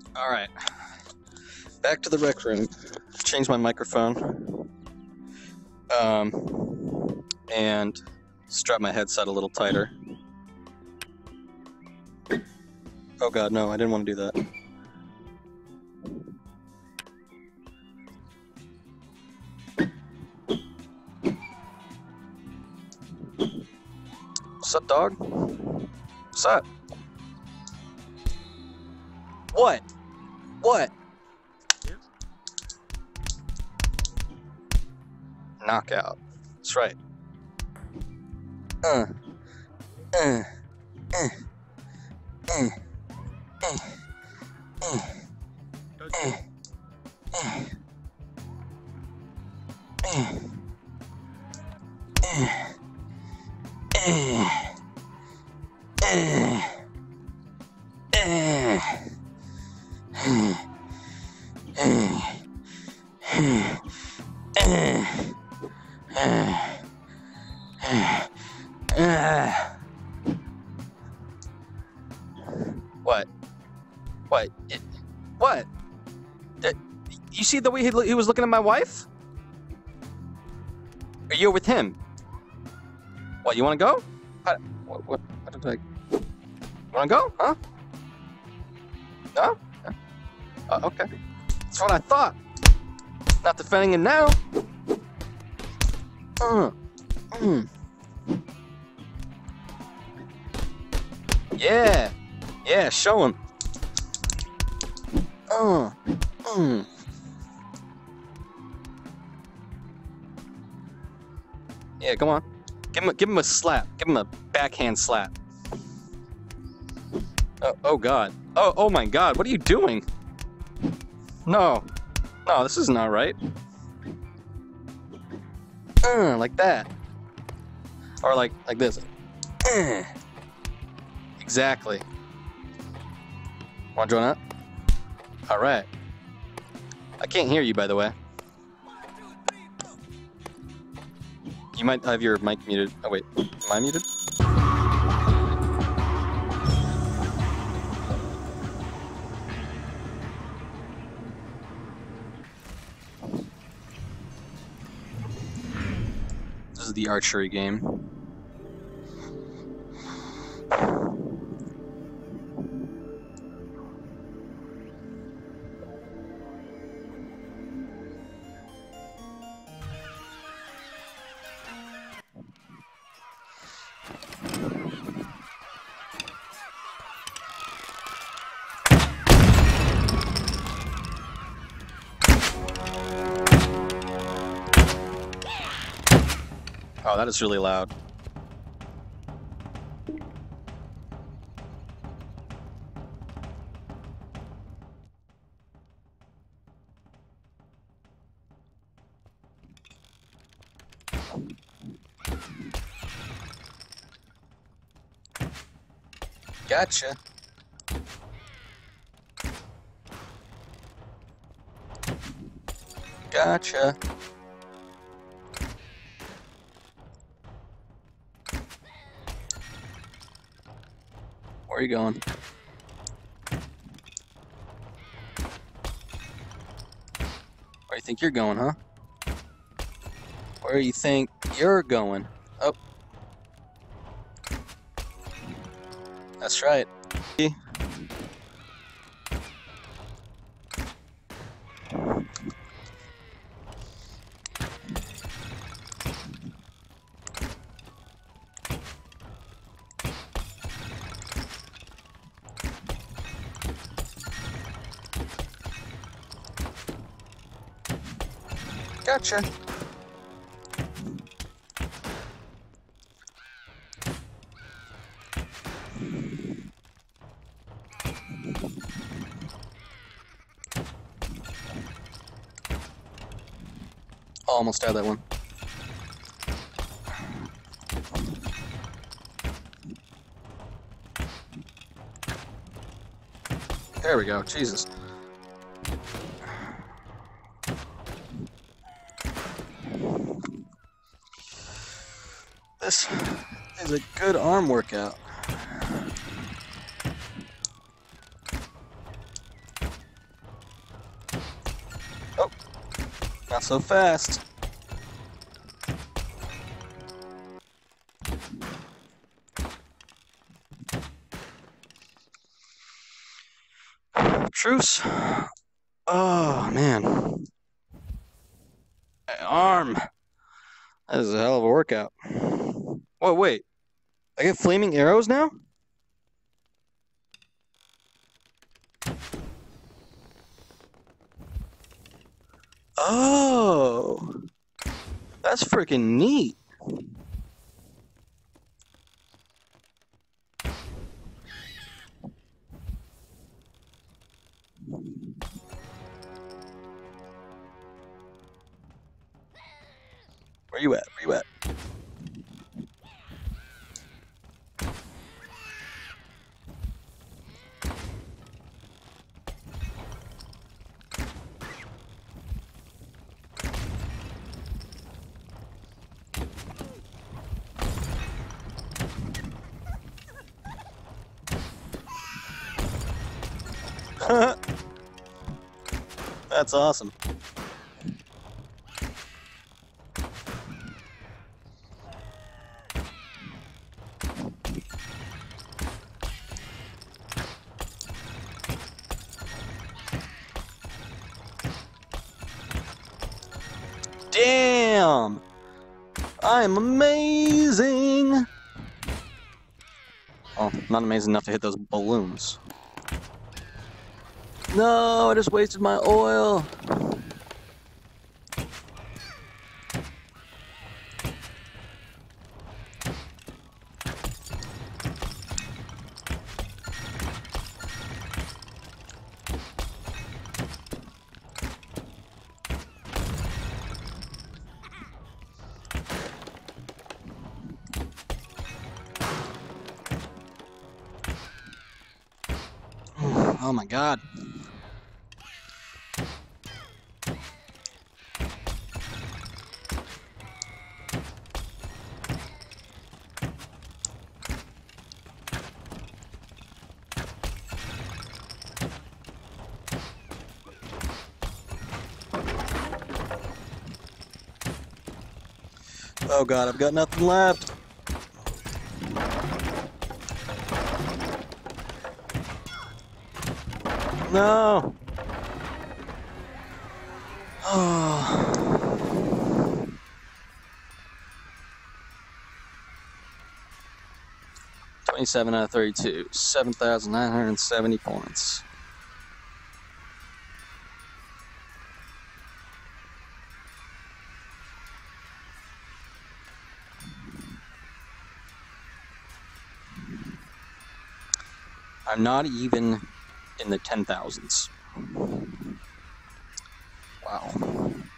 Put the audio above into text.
Alright, back to the rec room. Change my microphone. And strap my headset a little tighter. Oh god, no, I didn't want to do that. What's up, dog? What's up? What? What? Yeah. Knockout. That's right. What? What? What? You see the way he was looking at my wife? Or you're with him? What, you want to go? What did I... You want to go? Huh? No? Okay. That's what I thought. Not defending him now. Yeah. Yeah, show him. Yeah, come on. Give him a slap. Give him a backhand slap. Oh god. Oh my god, what are you doing? No. No, this is not right. Like that. Or like this. Exactly. Wanna join up? Alright. I can't hear you, by the way. You might have your mic muted. Oh wait, am I muted? This is the archery game. Oh, that is really loud. Gotcha. Gotcha. Where are you going? Where do you think you're going, huh? Where do you think you're going? Oh. That's right. Gotcha. Almost had that one. There we go. Jesus. This is a good arm workout. Not so fast. Truce. Oh, man. My arm. That is a hell of a workout. Whoa, wait. I get flaming arrows now? Oh. That's freaking neat. Where you at? Where you at? That's awesome. Damn! I'm amazing! Well, not amazing enough to hit those balloons. No, I just wasted my oil. Oh my god. Oh god, I've got nothing left. No. Oh. 27 out of 32. 7,970 points. I'm not even in the 10,000s. Wow.